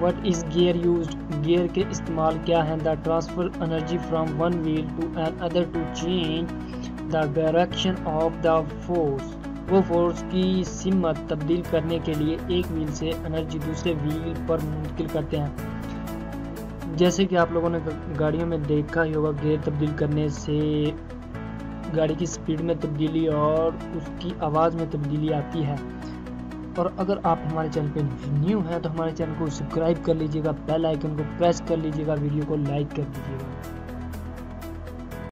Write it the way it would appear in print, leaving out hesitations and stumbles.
What is gear used, gear के इस्तेमाल क्या हैं। The transfer energy from one wheel to another to change the direction of the force, वो force की सिमत तब्दील करने के लिए एक व्हील से एनर्जी दूसरे व्हील पर मुंतकिल करते हैं। जैसे कि आप लोगों ने गाड़ियों में देखा ही होगा, गियर तब्दील करने से गाड़ी की स्पीड में तब्दीली और उसकी आवाज़ में तब्दीली आती है। और अगर आप हमारे चैनल पे न्यू हैं तो हमारे चैनल को सब्सक्राइब कर लीजिएगा, बेल आइकन को प्रेस कर लीजिएगा, वीडियो को लाइक कर दीजिएगा।